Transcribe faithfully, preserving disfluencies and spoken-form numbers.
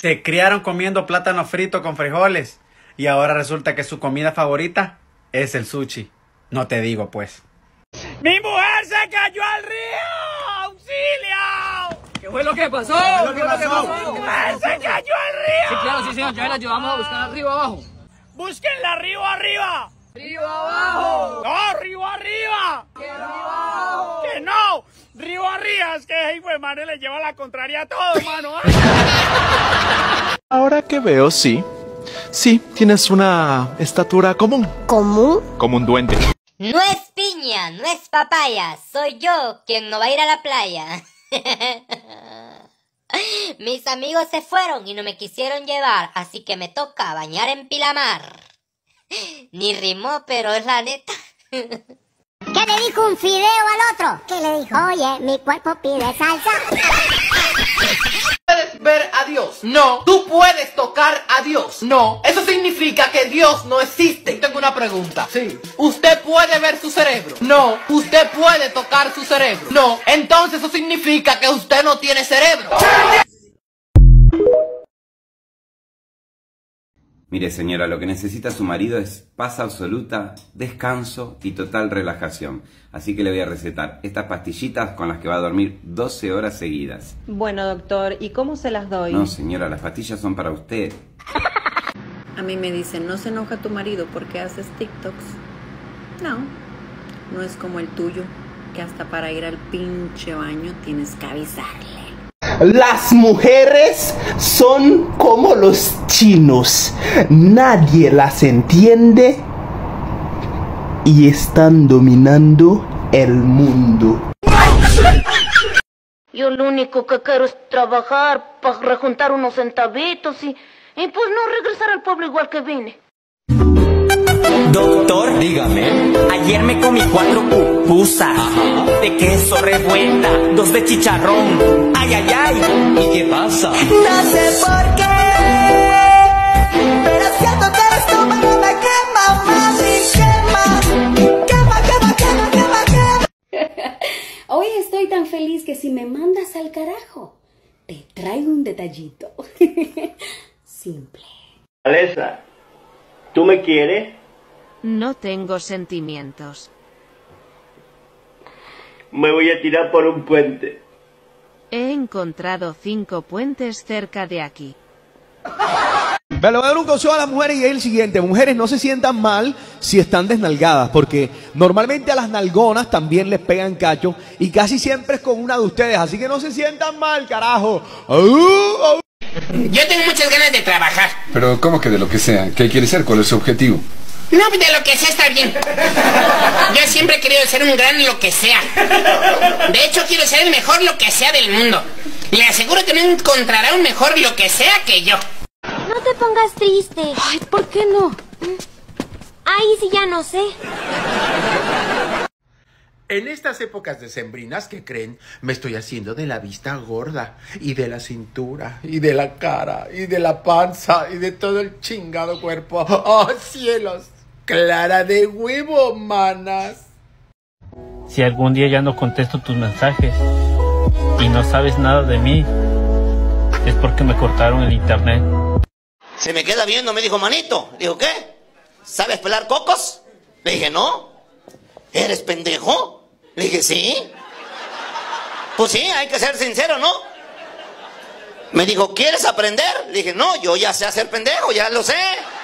Se criaron comiendo plátano frito con frijoles y ahora resulta que su comida favorita es el sushi. No te digo, pues. ¡Mi mujer se cayó al río! ¡Auxilio! ¿Qué fue lo que pasó? ¿Qué fue lo que pasó? ¡Mi mujer se cayó al río! Sí, claro, sí, señor. Ya la llevamos a buscar arriba abajo. ¡Búsquenla arriba arriba! ¡Río abajo! ¡No, río arriba! ¡Que abajo! ¡Que no! ¡Río arriba! Es que hijo de madre le lleva la contraria a todo, mano. Ahora que veo, sí. Sí, tienes una estatura común. ¿Común? Como un duende. No es piña, no es papaya. Soy yo quien no va a ir a la playa. Mis amigos se fueron y no me quisieron llevar, así que me toca bañar en Pilamar. Ni rimó, pero es la neta. ¿Qué le dijo un fideo al otro? ¿Qué le dijo? Oye, mi cuerpo pide salsa. Puedes ver a Dios. No. Tú puedes tocar a Dios. No. Eso significa que Dios no existe. Tengo una pregunta. Sí. ¿Usted puede ver su cerebro? No. ¿Usted puede tocar su cerebro? No. Entonces eso significa que usted no tiene cerebro. Mire, señora, lo que necesita su marido es paz absoluta, descanso y total relajación. Así que le voy a recetar estas pastillitas con las que va a dormir doce horas seguidas. Bueno, doctor, ¿y cómo se las doy? No, señora, las pastillas son para usted. A mí me dicen, no se enoja tu marido porque haces TikToks. No, no es como el tuyo, que hasta para ir al pinche baño tienes que avisarle. Las mujeres son como los chinos. Nadie las entiende y están dominando el mundo. Yo lo único que quiero es trabajar para rejuntar unos centavitos y, y pues no regresar al pueblo igual que vine. Doctor, dígame. Ayer me comí cuatro pupusas. Ajá. De queso revuelta, dos de chicharrón. Ay, ay, ay. ¿Y qué pasa? No sé por qué, pero siento que el estómago me quema, mami, quema. Quema, quema, quema, quema, quema. Hoy estoy tan feliz que si me mandas al carajo, te traigo un detallito. Simple. Alessa, ¿tú me quieres? No tengo sentimientos. Me voy a tirar por un puente. He encontrado cinco puentes cerca de aquí. Pero le voy a dar un consejo a las mujeres y es el siguiente. Mujeres, no se sientan mal si están desnalgadas, porque normalmente a las nalgonas también les pegan cacho y casi siempre es con una de ustedes, así que no se sientan mal, carajo. Yo tengo muchas ganas de trabajar. Pero ¿cómo que de lo que sea? ¿Qué quiere ser? ¿Cuál es su objetivo? No, de lo que sea está bien. Yo siempre he querido ser un gran lo que sea. De hecho, quiero ser el mejor lo que sea del mundo. Le aseguro que no encontrará un mejor lo que sea que yo. No te pongas triste. Ay, ¿por qué no? Ahí sí ya no sé. En estas épocas decembrinas, ¿qué creen? Me estoy haciendo de la vista gorda, y de la cintura, y de la cara, y de la panza, y de todo el chingado cuerpo. ¡Oh, cielos! ¡Clara de huevo, manas! Si algún día ya no contesto tus mensajes y no sabes nada de mí, es porque me cortaron el internet. Se me queda viendo, me dijo, manito. Dijo, ¿qué? ¿Sabes pelar cocos? Le dije, no. ¿Eres pendejo? Le dije, sí. Pues sí, hay que ser sincero, ¿no? Me dijo, ¿quieres aprender? Le dije, no, yo ya sé hacer pendejo, ya lo sé.